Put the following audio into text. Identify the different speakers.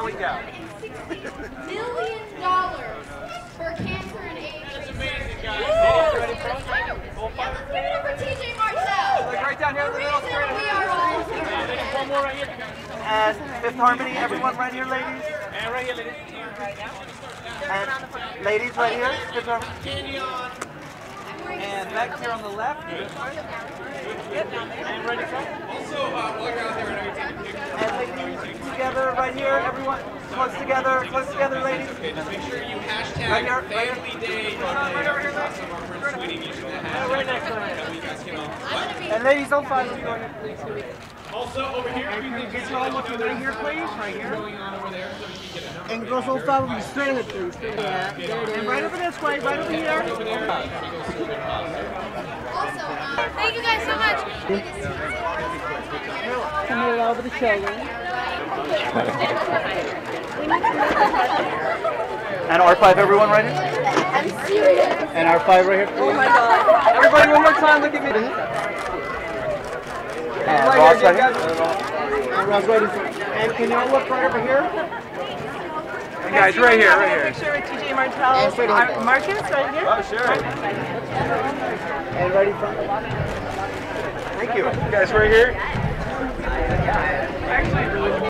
Speaker 1: million for cancer and AIDS. That's amazing, guys.
Speaker 2: Ready,
Speaker 1: yeah, let's give it up for T.J Martell.
Speaker 2: Like right down here in the middle.
Speaker 1: We are all here.
Speaker 2: One more right here.
Speaker 3: And Fifth Harmony, everyone right here, ladies.
Speaker 2: And right here, ladies.
Speaker 3: And ladies right here, Fifth Harmony.
Speaker 2: And back here on the left. And ready, front.
Speaker 4: Also, while you're out there, I know you're taking pictures.
Speaker 3: And ladies, together right here, everyone. Close together, ladies.
Speaker 4: Okay, just make sure you hashtag
Speaker 3: Right here,
Speaker 4: Family Day Monday. Our friend Sweeney using that hashtag.
Speaker 2: Right next to
Speaker 4: That way you guys can all.
Speaker 3: And ladies, don't fight me going in, please.
Speaker 4: Also, over here, we can
Speaker 3: Get you all looking right here, please. Right here.
Speaker 4: going on over there so we can get a number.
Speaker 3: And girls, don't follow me straight ahead, please. Yeah, there it is. And right over this way, right over here.
Speaker 1: Also, thank you guys so much.
Speaker 3: Come here over the shoulder. And R5, everyone right here?
Speaker 1: I'm serious.
Speaker 3: And R5 right here.
Speaker 1: Oh my god.
Speaker 3: Everybody, one more time, look at me. And Ross right here. And Ross right here. And can y'all look right over here?
Speaker 2: And guys, right here, right here.
Speaker 5: Picture with T.J Martell. Marcus, right here.
Speaker 2: Oh, sure.
Speaker 3: And right in front. Thank you.
Speaker 2: Guys, right here.
Speaker 5: Marcus.